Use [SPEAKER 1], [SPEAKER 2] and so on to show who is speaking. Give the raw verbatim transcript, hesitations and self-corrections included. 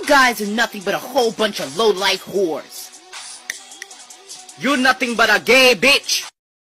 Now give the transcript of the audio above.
[SPEAKER 1] guys are nothing but a whole bunch of low-life whores. You're nothing but a gay bitch.